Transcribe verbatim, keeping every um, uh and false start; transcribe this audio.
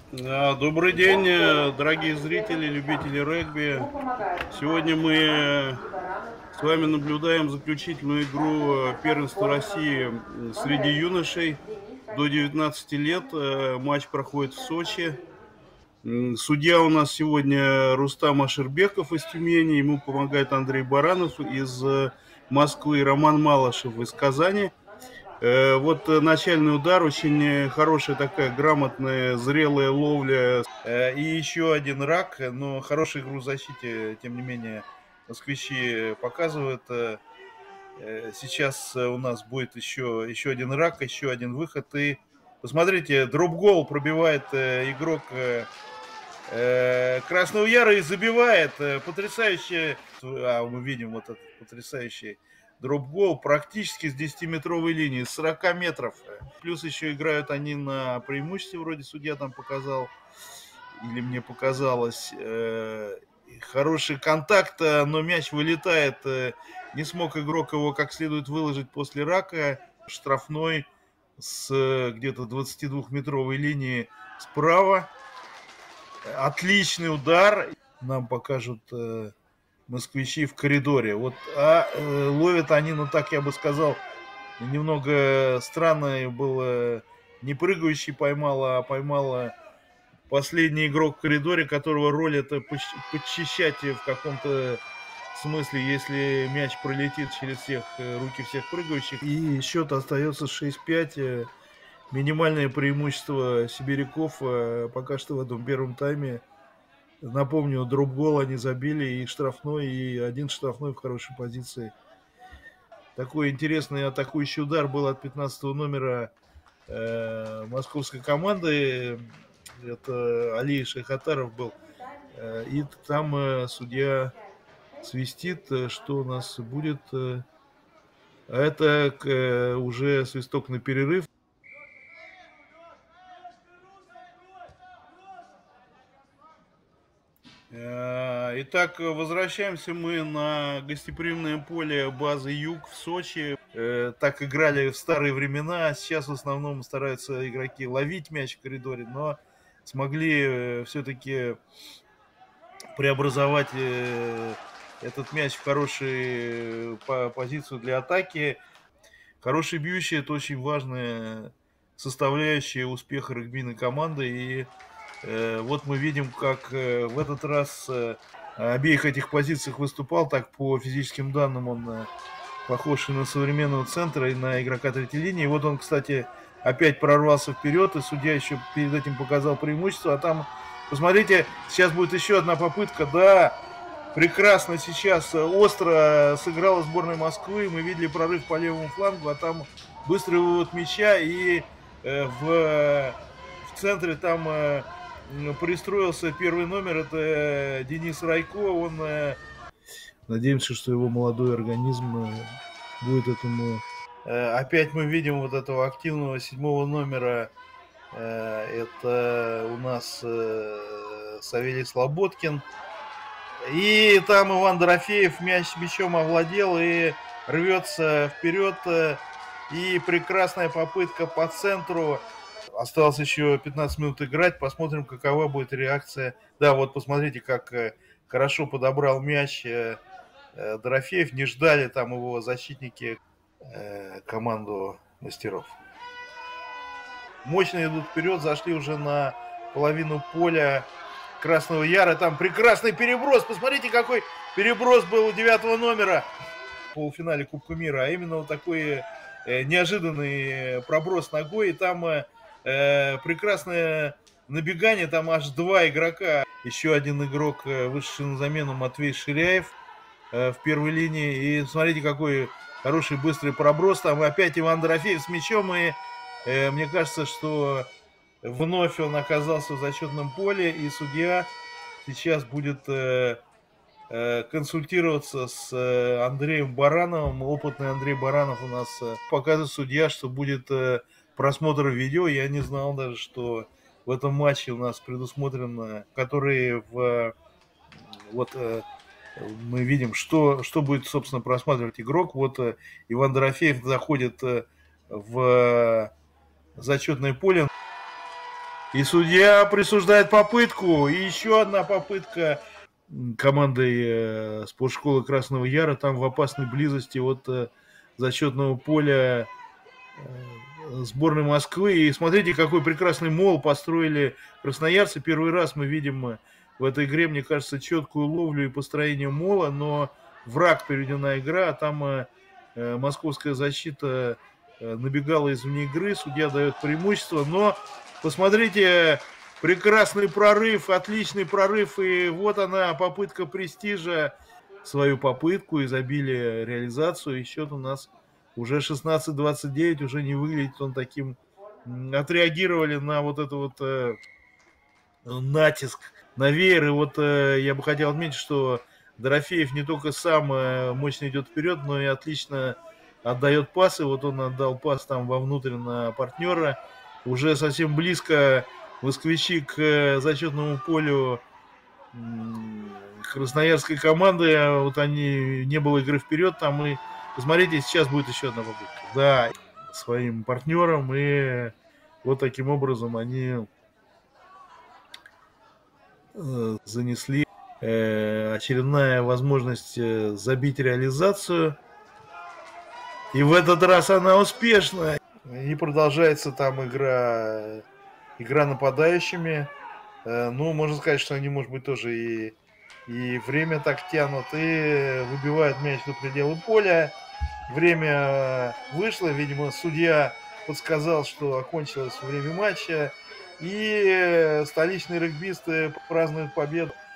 А, Добрый день, э, дорогие зрители, любители регби. Сегодня мы э, с вами наблюдаем заключительную игру э, первенства России м, среди юношей до девятнадцати лет. Э, Матч проходит в Сочи. М, Судья у нас сегодня Рустам Аширбеков из Тюмени. Ему помогает Андрей Баранов из э, Москвы и Роман Малышев из Казани. Э, Вот э, начальный удар, очень э, хорошая такая грамотная, зрелая ловля. Э, И еще один рак, э, но хорошую игру в защите, тем не менее, москвичи показывают. Э, э, Сейчас э, у нас будет еще, еще один рак, еще один выход. И посмотрите, дроп-гол пробивает э, игрок э, э, Красного Яра и забивает. Э, Потрясающе. А, мы видим вот этот потрясающий дроп-гол практически с десятиметровой линии, с сорока метров. Плюс еще играют они на преимуществе, вроде судья там показал, или мне показалось. Э, Хороший контакт, э, но мяч вылетает. э, Не смог игрок его как следует выложить после рака. Штрафной с э, где-то двадцатидвухметровой линии справа. Отличный удар. Нам покажут э, москвичи в коридоре. Вот, а э, ловят они, ну так я бы сказал, немного странно было. Не прыгающий поймала, а поймала последний игрок в коридоре, которого роль это подчищать в каком-то смысле, если мяч пролетит через всех э, руки всех прыгающих. И счет остается шесть пять. э, Минимальное преимущество сибиряков э, пока что в этом первом тайме. Напомню, дроп-гол они забили, и штрафной, и один штрафной в хорошей позиции. Такой интересный атакующий удар был от пятнадцатого номера э, московской команды. Это Али Шайхатаров был. Э, и там э, судья свистит, э, что у нас будет. Э, это э, уже свисток на перерыв. Э, Итак, возвращаемся мы на гостеприимное поле базы Юг в Сочи. Э, Так играли в старые времена. Сейчас в основном стараются игроки ловить мяч в коридоре, но смогли э, все-таки преобразовать э, этот мяч в хорошую по- позицию для атаки. Хороший бьющий – это очень важная составляющая успеха регбийной команды. И Э, вот мы видим, как э, в этот раз э, обеих этих позициях выступал. Так по физическим данным он э, похож и на современного центра, и на игрока третьей линии. Вот он, кстати, опять прорвался вперед, и судья еще перед этим показал преимущество. А там, посмотрите, сейчас будет еще одна попытка. Да, прекрасно сейчас э, остро сыграла сборная Москвы. Мы видели прорыв по левому флангу, а там быстрый вывод мяча, и э, в, в центре там э, пристроился первый номер, это э, Денис Райко. Он, э, надеемся, что его молодой организм э, будет этому. Э, Опять мы видим вот этого активного седьмого номера. Э, Это у нас э, Савелий Слободкин. И там Иван Дорофеев мяч мячом овладел и рвется вперед. э, И прекрасная попытка по центру. Осталось еще пятнадцать минут играть. Посмотрим, какова будет реакция. Да, вот посмотрите, как э, хорошо подобрал мяч э, э, Дорофеев. Не ждали там его защитники э, команду мастеров. Мощно идут вперед, зашли уже на половину поля Красного Яра. Там прекрасный переброс. Посмотрите, какой переброс был у девятого номера в полуфинале Кубка мира. А именно вот такой э, неожиданный проброс ногой. И там э, э, прекрасное набегание. Там аж два игрока. Еще один игрок, э, вышедший на замену, Матвей Ширяев э, в первой линии. И смотрите, какой хороший быстрый проброс. Там опять Иван Дорофеев с мячом. И э, мне кажется, что вновь он оказался в зачетном поле. И судья сейчас будет э, э, консультироваться с э, Андреем Барановым. Опытный Андрей Баранов у нас э, показывает судья, что будет э, просмотр видео. Я не знал даже, что в этом матче у нас предусмотрено, которые в вот э, мы видим, что, что будет, собственно, просматривать игрок. Вот э, Иван Дорофеев заходит э, в зачетное поле. И судья присуждает попытку. И еще одна попытка командой э, спортшколы Красного Яра. Там в опасной близости от э, зачетного поля э, сборной Москвы. И смотрите, какой прекрасный мол построили красноярцы. Первый раз мы видим в этой игре, мне кажется, четкую ловлю и построение мола. Но враг переведена игра. А там э, э, московская защита э, набегала извне игры. Судья дает преимущество. Но посмотрите, прекрасный прорыв, отличный прорыв. И вот она, попытка престижа. Свою попытку, изобилие, реализацию. И счет у нас уже шестнадцать двадцать девять. Уже не выглядит он таким. Отреагировали на вот это вот э, натиск, на веер. И вот э, я бы хотел отметить, что Дорофеев не только сам э, мощно идет вперед, но и отлично отдает пасы. Вот он отдал пас там вовнутрь на партнера. Уже совсем близко москвичи к зачетному полю красноярской команды. Вот они, не было игры вперед там. И посмотрите, сейчас будет еще одна попытка. Да, своим партнером. И вот таким образом они э, занесли э, очередная возможность э, забить реализацию. И в этот раз она успешна. И продолжается там игра, игра нападающими. Э, ну, можно сказать, что они, может быть, тоже и, и время так тянут, и выбивают мяч до предела поля. Время вышло, видимо, судья подсказал, что окончилось время матча. И столичные регбисты празднуют победу